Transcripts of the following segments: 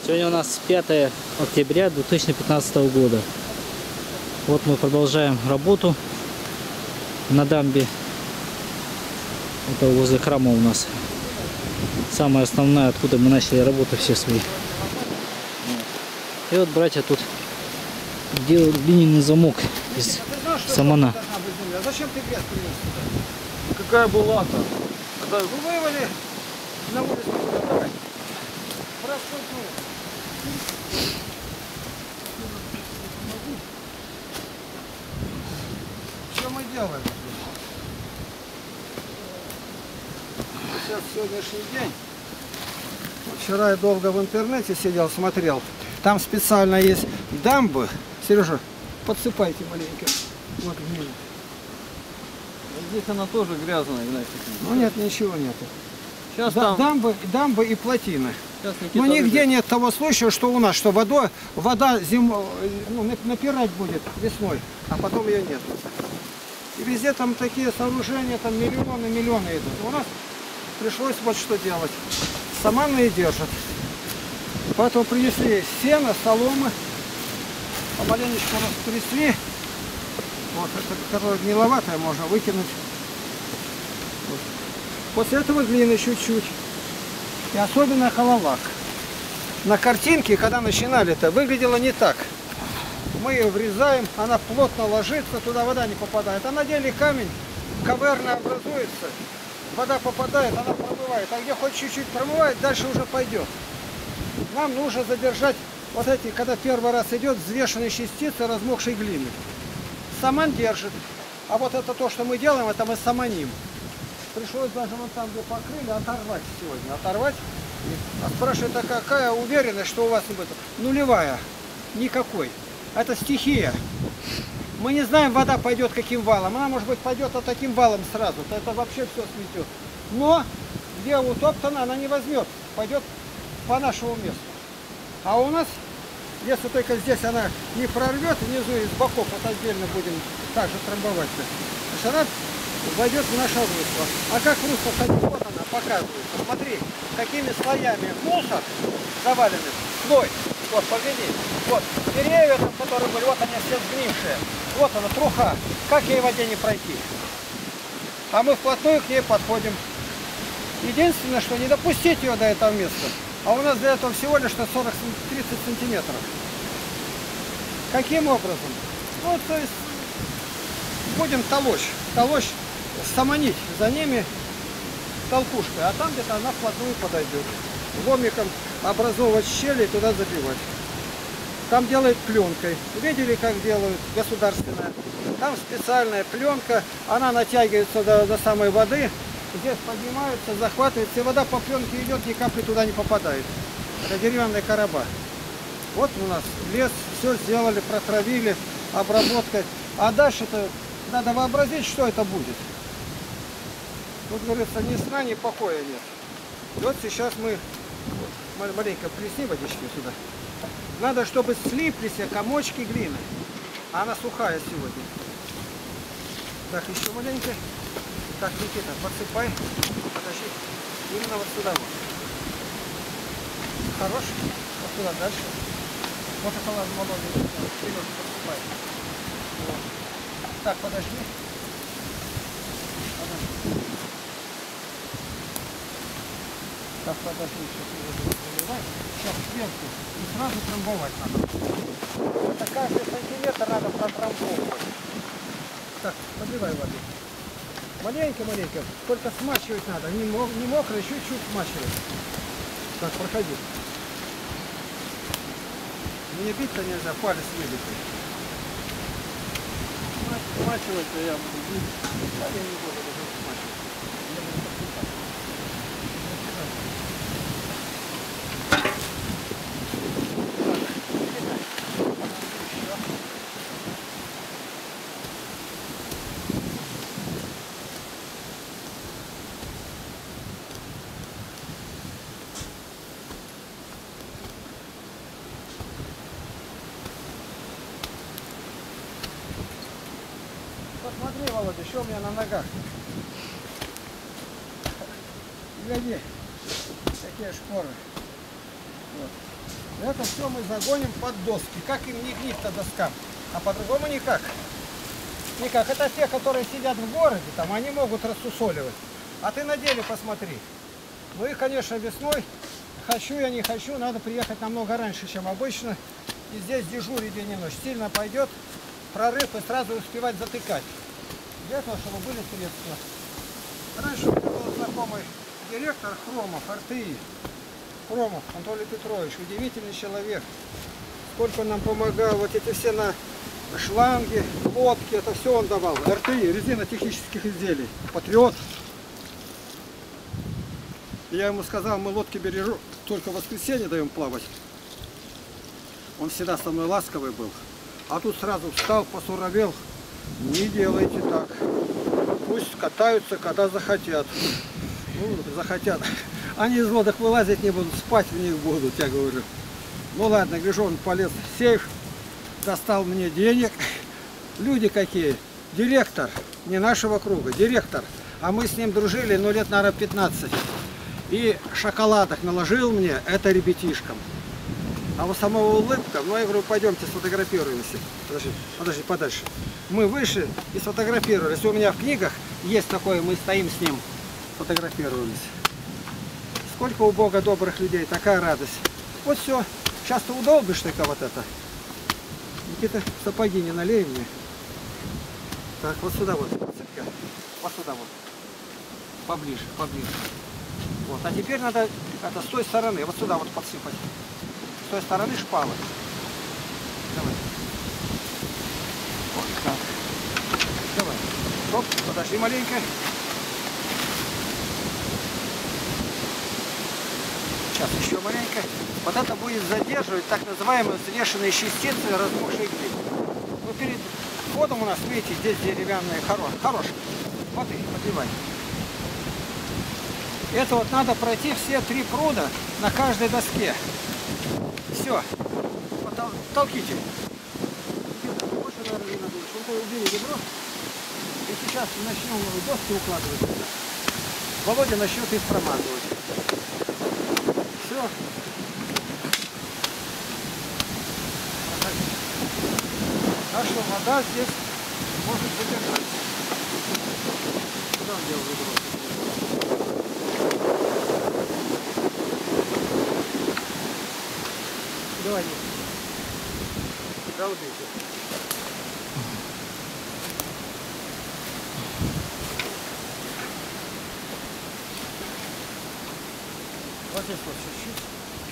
Сегодня у нас 5 октября 2015 года. Вот мы продолжаем работу на дамбе. Это возле храма у нас. Самая основная, откуда мы начали работу все свои. И вот братья тут делают глиняный замок из самана. А зачем ты грязь принес сюда? Какая была-то? Вы вывали на улицу. Давай. Проскользнул. Что мы делаем? Сейчас сегодняшний день. Вчера я долго в интернете сидел, смотрел. Там специально есть дамбы. Сережа, подсыпайте маленько. Вот глину. Здесь она тоже грязная, Игнатий. Ну нет, ничего нету. Сейчас там... дамбы и плотины. Никита, Но нигде нет того случая, что у нас, что вода зимой, напирать будет весной, а потом ее нет. И везде там такие сооружения, там миллионы идут. У нас пришлось вот что делать. Саманные держат. Поэтому принесли сено, соломы, помаленечку растрясли. Вот это, которое гниловатое, можно выкинуть. Вот. После этого глины чуть-чуть. И особенно хололак. На картинке, когда начинали, это выглядело не так. Мы ее врезаем, она плотно ложится, туда вода не попадает. А на деле камень каверно образуется, вода попадает, она промывает. А где хоть чуть-чуть промывает, дальше уже пойдет. Нам нужно задержать вот эти, когда первый раз идет, взвешенные частицы размокшей глины. Саман держит. А вот это то, что мы делаем, это мы саманим. Пришлось даже вот там, где покрыли, оторвать сегодня. Оторвать. А спрашивает, а какая уверенность, что у вас не будет? Нулевая. Никакой. Это стихия. Мы не знаем, вода пойдет каким валом. Она, может быть, пойдет таким валом сразу. Это вообще все сметет. Но где утоптана, она не возьмет. Пойдет по нашему месту. А у нас, если только здесь она не прорвет, внизу и с боков вот отдельно будем также трамбовать. Значит, она войдет в наше русло. А как русло ходить? Вот она показывается. Смотри, какими слоями мусор заваленный. Слой. Вот, погляди. Вот, деревья, там, которые были, вот они все сгнившие. Вот она, труха. Как ей в воде не пройти? А мы вплотную к ней подходим. Единственное, что не допустить ее до этого места. А у нас для этого всего лишь 40-30 сантиметров. Каким образом? Ну, то есть, будем толочь, саманить за ними толкушкой, а там где-то она вплотную подойдет. Ломиком образовывать щели и туда забивать. Там делают пленкой. Видели, как делают? Государственная. Там специальная пленка, она натягивается до самой воды. Здесь поднимаются, захватывается, и вода по пленке идет, ни капли туда не попадает. Это деревянные короба. Вот у нас лес, все сделали, протравили, обработка. А дальше-то надо вообразить, что это будет. Тут, говорится, ни сна, ни покоя нет. И вот сейчас мы маленько плесни водички сюда. Надо, чтобы слиплись комочки глины. А она сухая сегодня. Так, еще маленько. Так, Никита, подсыпай. Подожди. Именно вот сюда вот. Хорош. Вот сюда дальше. Вот это молодец. Вперед подсыпай. Вот. Так, подожди. Так, подожди. Сейчас заливай. Сейчас сверху. И сразу трамбовать надо. Это каждый сантиметр надо протрамбовывать. Так, подливай воды. Маленько, только смачивать надо, не мокро, чуть-чуть смачивать. Так, проходи. Мне бить-то нельзя, палец выбитый. Смачивать-то я не буду даже смачивать. Посмотри, Володя, что у меня на ногах. Гляди, какие шпоры. Вот. Это все мы загоним под доски. Как им не гнить-то доскам? А по-другому никак. Никак. Это те, которые сидят в городе, там они могут рассусоливать. А ты на деле посмотри. Ну и, конечно, весной, хочу я, не хочу, надо приехать намного раньше, чем обычно. И здесь дежурить день и ночь. Сильно пойдет прорыв и сразу успевать затыкать. Для этого, чтобы были средства. Раньше у меня был знакомый директор Хромов, РТИ. Хромов Анатолий Петрович, удивительный человек. Сколько он нам помогал, вот эти все на шланги, лодки, это все он давал. РТИ, резина технических изделий. Патриот. Я ему сказал, мы лодки бережем, только в воскресенье даем плавать. Он всегда со мной ласковый был. А тут сразу встал, посуровел. Не делайте так. Пусть катаются, когда захотят. Ну, захотят. Они из лодок вылазить не будут, спать в них будут, я говорю. Ну ладно, гляжу, он полез в сейф, достал мне денег. Люди какие. Директор, не нашего круга, директор. А мы с ним дружили, ну, лет, наверное, 15. И шоколадок наложил мне, это ребятишкам. А у самого улыбка, ну, я говорю, пойдемте сфотографируемся. Подожди, подальше. Мы вышли и сфотографировались. У меня в книгах есть такое, мы стоим с ним, фотографируемся. Сколько у Бога добрых людей, такая радость. Вот все. Сейчас ты удолбишь только вот это. Никита, сапоги не налей мне. Так, вот сюда вот, цепка. Вот сюда вот. Поближе, поближе. Вот. А теперь надо это с той стороны, вот сюда вот подсыпать. С той стороны шпалы. Давай. Вот так. Давай. Стоп, подожди маленько. Сейчас еще маленько. Вот это будет задерживать так называемые взвешенные частицы разбухшей глины. Ну, перед входом у нас, видите, здесь деревянные хорошие. Воды подливай. Это вот надо пройти все 3 пруда на каждой доске. Все. Вот, толките. Больше, наверное, не надо. Убери ведро. И сейчас начнем доски укладывать. Володя начнет их промазывать. Все. Так что вода здесь может задержаться. Куда он делал ведро? Давай, долбите. Вот здесь вот чуть-чуть.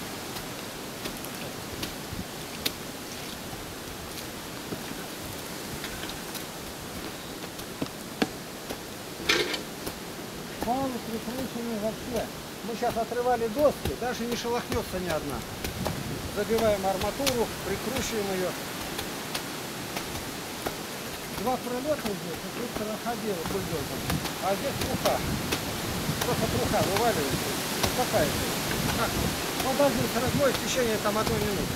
Шпалы прикручены вообще. Мы сейчас отрывали доски, даже не шелохнется ни одна. Забиваем арматуру, прикручиваем ее. 2 пролета здесь, и тут проходила бульдозер. А здесь труха. Просто труха вываливается. Вот такая. Вода здесь размоет в течение там 1 минуты.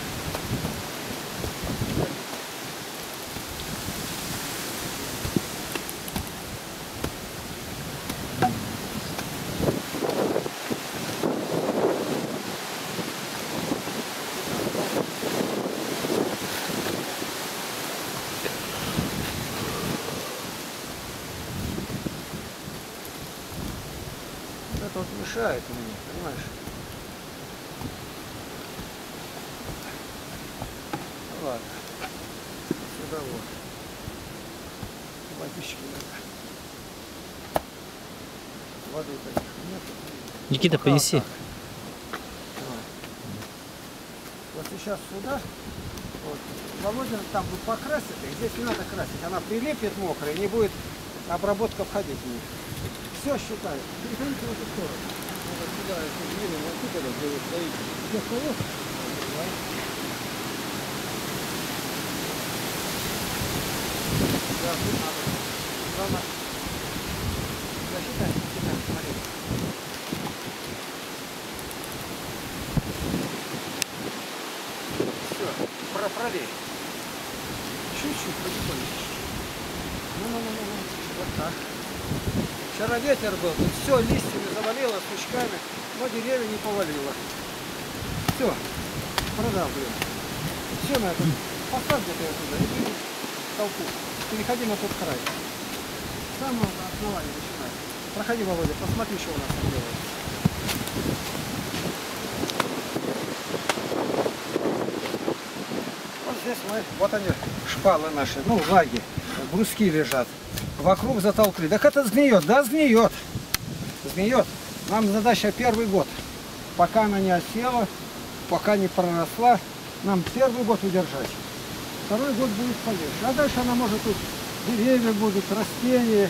Это вот мешает мне, понимаешь? Ладно. Сюда вот. Водички надо. Воды, конечно, нет. Никита, Пока понеси. вот, вот сейчас сюда. Вот. Володя там будет покрасить, их здесь не надо красить. Она прилипнет мокрая, не будет обработка входить в нее. Все считаю. Переходите в эту сторону. Вот сюда, если глину, вот тут это, где вы стоите. Где стою? Да, тут надо. Главное. Засчитай, смотри. Все, пролей. Чуть-чуть потихонечку. Ну. Вот так. Вчера ветер был, тут все листьями завалило, сучками, но деревья не повалило. Все. продавливаем. Все на этом. Поставь где-то ее туда и бери толпу. Переходи на тот край. С самого основания начинай. Проходи, Володя, посмотри, что у нас там делается. Вот здесь мы, вот они, шпалы наши, ну, лаги, бруски лежат. Вокруг затолкли. Так это сгниет, да, сгниет. Сгниет. Нам задача первый год. Пока она не осела, пока не проросла, нам первый год удержать. Второй год будет полегче. А дальше она может тут деревья будут, растения.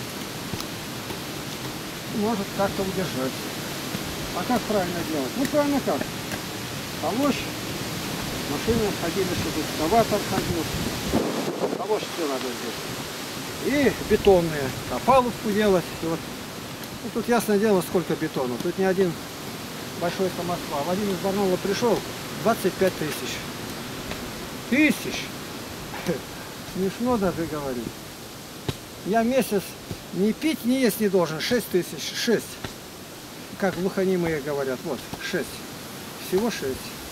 Может как-то удержать. А как правильно делать? Ну правильно как? Полощь. Машины ходили, чтобы экскаватор ходил. Полощь все надо здесь. И бетонные. Опалубку делать. И вот. Ну, тут ясное дело, сколько бетона. Тут не один большой самосвал. Один из Барнаула пришел, 25 тысяч. Тысяч! Смешно даже говорить. Я месяц ни пить, ни есть не должен. 6 тысяч. 6. Как глухонемые говорят. Вот, 6. Всего 6.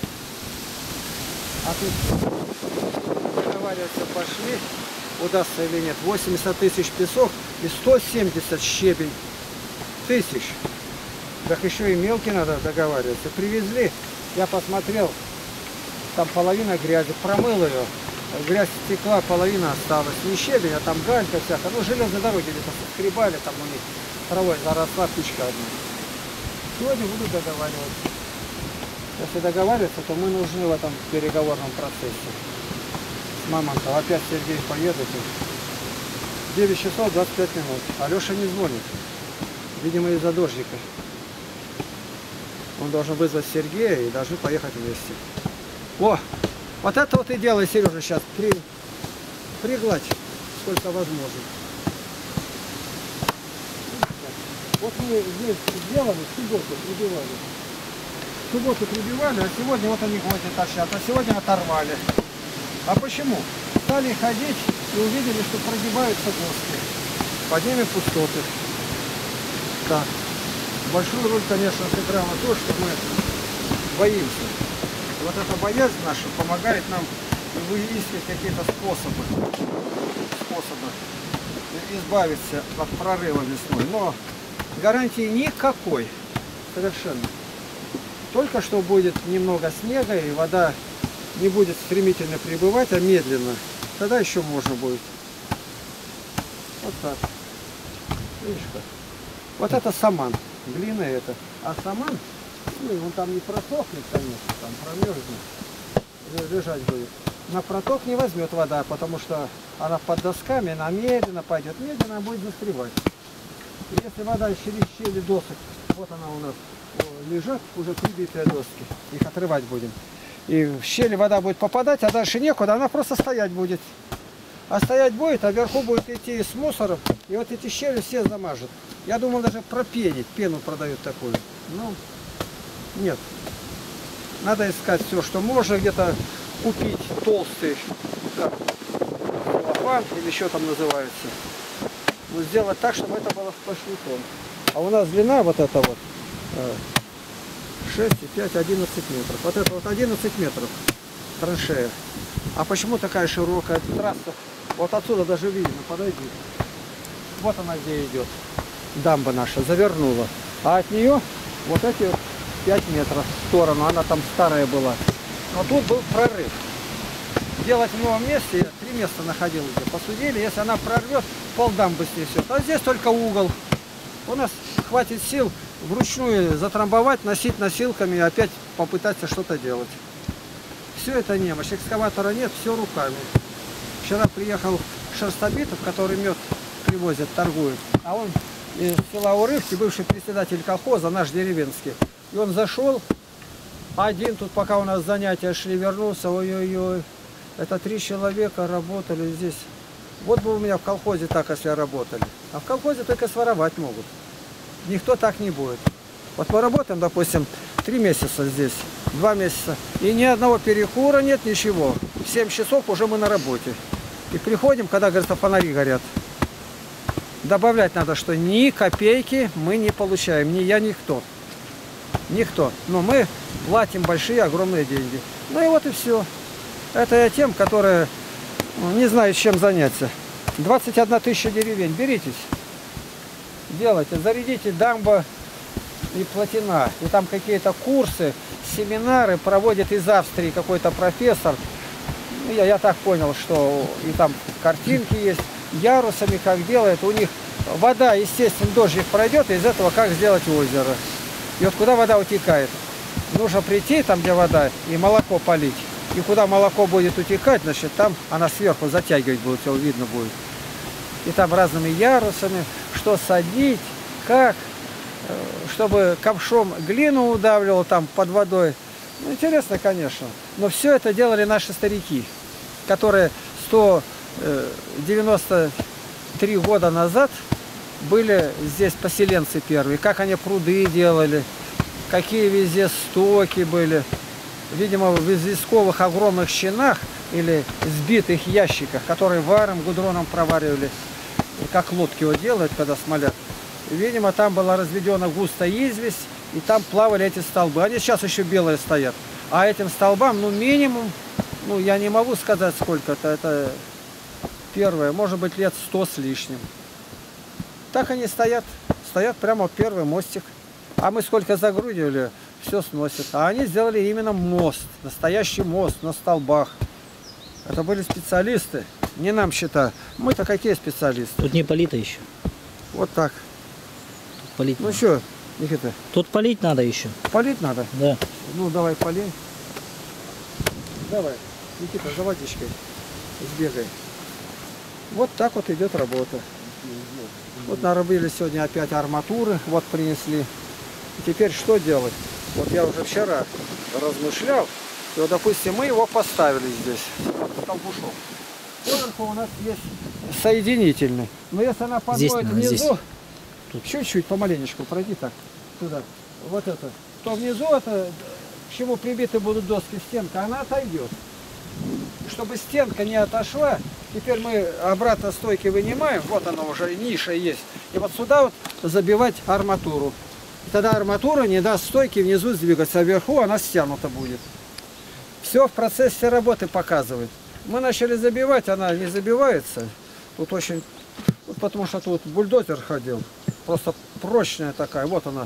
А тут договариваться пошли. Удастся или нет. 80 тысяч песок и 170 щебень. Тысяч. Так еще и мелкий надо договариваться. Привезли. Я посмотрел. Там половина грязи. Промыл ее. Грязь стекла, половина осталась. Не щебень, а там галька всякая. Ну, железные дороги где-то скребали, там у них травой заросла кучка одна. Сегодня буду договариваться. Если договариваться, то мы нужны в этом переговорном процессе. С Мамонтом. Опять Сергей поедет. 9 часов 25 минут. Алеша не звонит. Видимо, из-за дождика. Он должен вызвать Сергея и должны поехать вместе. О! Вот это вот и делай, Сережа, сейчас. Пригладь, сколько возможно. Вот мы здесь сделали, в субботу прибивали. В субботу прибивали, а сегодня вот они гвозди торчат. А сегодня оторвали. А почему? Стали ходить и увидели, что прогибаются доски. Под ними пустоты. Так. Большую роль, конечно, сыграло то, что мы боимся. Вот эта боязнь наша помогает нам выискать какие-то способы избавиться от прорыва весной. Но гарантии никакой. Совершенно. Только что будет немного снега и вода не будет стремительно прибывать, а медленно. Тогда еще можно будет. Вот так. Видишь как? Вот это саман. Глина это. А саман, ну, он там не просохнет, конечно, там промерзнет. Лежать будет. На проток не возьмет вода, потому что она под досками, она медленно пойдет. Медленно она будет застревать. И если вода через щели досок, вот она у нас лежат, уже прибитые доски. Их отрывать будем. И в щели вода будет попадать, а дальше некуда, она просто стоять будет. А стоять будет, а вверху будет идти с мусором, и вот эти щели все замажут. Я думал даже пропенить, пену продают такую. Ну, нет. Надо искать все, что можно где-то купить толстый, как целлофан, или еще там называется. Но сделать так, чтобы это было сплошной тон. А у нас длина вот эта вот 6,5, 11 метров. Вот это вот 11 метров траншея. А почему такая широкая трасса? Вот отсюда даже видно, подойди. Вот она где идет. Дамба наша завернула. А от нее вот эти вот 5 метров в сторону. Она там старая была. Но тут был прорыв. Делать в новом месте, 3 места находилось. Посудили, если она прорвет, полдамбы снесет. А здесь только угол. У нас хватит сил вручную затрамбовать, носить носилками и опять попытаться что-то делать. Все это немощь. Экскаватора нет, все руками. Вчера приехал Шерстобитов, который мед привозит, торгует. А он из села Урывки, бывший председатель колхоза, наш деревенский. И он зашел, один тут, пока у нас занятия шли, вернулся. Ой-ой-ой, это 3 человека работали здесь. Вот бы у меня в колхозе так, если работали. А в колхозе только своровать могут. Никто так не будет. Вот мы работаем, допустим, 3 месяца здесь, 2 месяца. И ни одного перекура нет, ничего. В 7 часов уже мы на работе. И приходим, когда, говорится, фонари горят. Добавлять надо, что ни копейки мы не получаем. Ни я, никто. Никто. Но мы платим большие, огромные деньги. Ну и вот и все. Это я тем, которые не знают, чем заняться. 21 тысяча деревень. Беритесь. Делайте. Зарядите дамба и плотина. И там какие-то курсы, семинары проводит из Австрии какой-то профессор. Ну, я так понял, что и там картинки есть. Ярусами как делают. У них вода, естественно, дождик пройдет, и из этого как сделать озеро. И вот куда вода утекает. Нужно прийти, там где вода, и молоко полить. И куда молоко будет утекать, значит, там она сверху затягивать будет, все видно будет. И там разными ярусами, что садить, как, чтобы ковшом глину удавливало там под водой. Ну, интересно, конечно. Но все это делали наши старики, которые 193 года назад были здесь поселенцы первые. Как они пруды делали, какие везде стоки были. Видимо, в известковых огромных щенах или сбитых ящиках, которые варом, гудроном проваривали, как лодки вот делают, когда смолят. Видимо, там была разведена густо известь, и там плавали эти столбы. Они сейчас еще белые стоят. А этим столбам, ну, минимум, ну, я не могу сказать сколько-то, это первое, может быть, лет 100 с лишним. Так они стоят прямо вот первый мостик. А мы сколько загрудили, все сносит. А они сделали именно мост, настоящий мост на столбах. Это были специалисты, не нам считать. Мы-то какие специалисты? Тут не полито еще. Вот так. Тут полить Ну надо. что, Никита? Тут полить надо еще. Полить надо? Да. Ну, давай полей. Давай, Никита, за водичкой сбегай. Вот так вот идет работа. Вот нарубили сегодня опять арматуры, вот принесли. И теперь что делать? Вот я уже вчера размышлял. И вот, допустим, мы его поставили здесь, толбушок. Поверху у нас есть соединительный. Но если она Здесь подводит надо, внизу, здесь. чуть-чуть, помаленечку пройди так, туда, вот это, то внизу это, к чему прибиты будут доски, стенка, она отойдет. Чтобы стенка не отошла, теперь мы обратно стойки вынимаем, вот она уже, ниша есть, и вот сюда вот забивать арматуру. И тогда арматура не даст стойки внизу сдвигаться, а вверху она стянута будет. Все в процессе работы показывает. Мы начали забивать, она не забивается. Тут очень, вот потому что тут бульдозер ходил, просто прочная такая, вот она,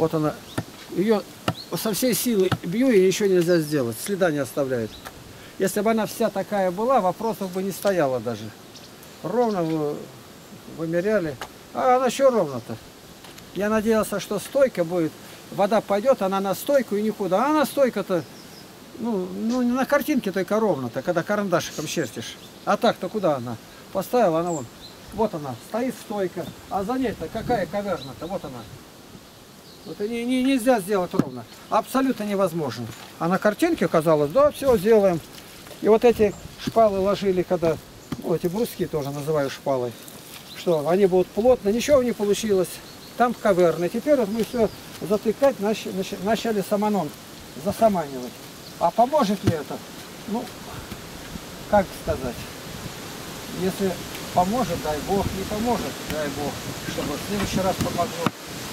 ее со всей силы бью и ничего нельзя сделать, следа не оставляет. Если бы она вся такая была, вопросов бы не стояло даже. Ровно вымеряли. А она еще ровно-то. Я надеялся, что стойка будет. Вода пойдет, она на стойку и никуда. А она стойка-то, ну на картинке только ровно-то, когда карандашиком чертишь. А так-то куда она? Поставила она вон. Вот она, стоит стойка. А за ней-то какая каверна-то? Вот она. Вот нельзя сделать ровно. Абсолютно невозможно. А на картинке казалось, да, все сделаем. И вот эти шпалы ложили, когда, ну, эти бруски тоже называю шпалой, что они будут плотно, ничего не получилось. Там каверны. Теперь вот мы все затыкать начали саманом, засаманивать. А поможет ли это? Ну, как сказать. Если поможет, дай Бог, не поможет, дай Бог, чтобы в следующий раз помогло.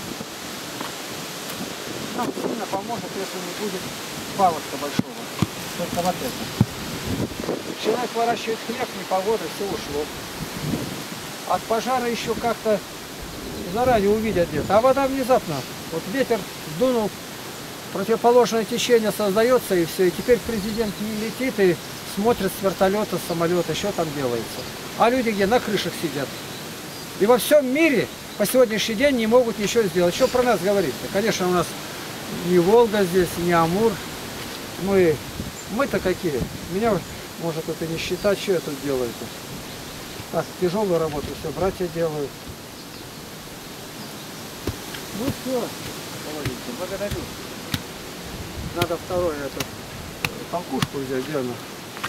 Нам сильно поможет, если не будет паводка большого. Только вот это. Человек выращивает хлеб, непогода, все ушло. От пожара еще как-то заранее увидят где-то. А вода внезапно. Вот ветер дунул, противоположное течение создается, и все. И теперь президент не летит и смотрит с вертолета, с самолета, что там делается. А люди где? На крышах сидят. И во всем мире по сегодняшний день не могут ничего сделать. Что про нас говорить-то? Конечно, у нас не Волга здесь, не Амур. Мы-то какие? Меня, может, это не считать, что я тут делаю-то. Так, тяжелую работу все братья делают. Ну все, благодарю. Надо второй эту толкушку взять, где она?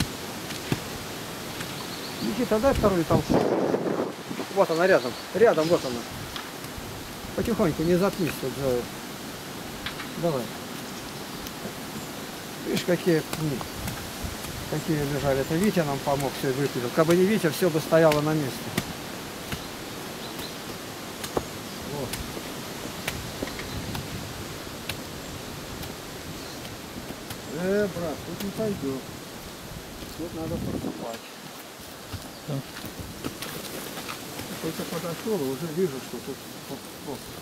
Никита, дай вторую толкушку. Вот она рядом, вот она. Потихоньку, не заткнись тут. Давай. Видишь, какие лежали. Это Витя нам помог, все выпилил. Как бы не Витя, все бы стояло на месте. Вот. Брат, тут не пойдет. Тут надо подсыпать. Да. Только подошел, и уже вижу, что тут просто.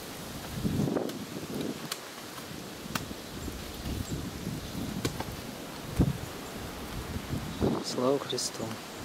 Слава Христу.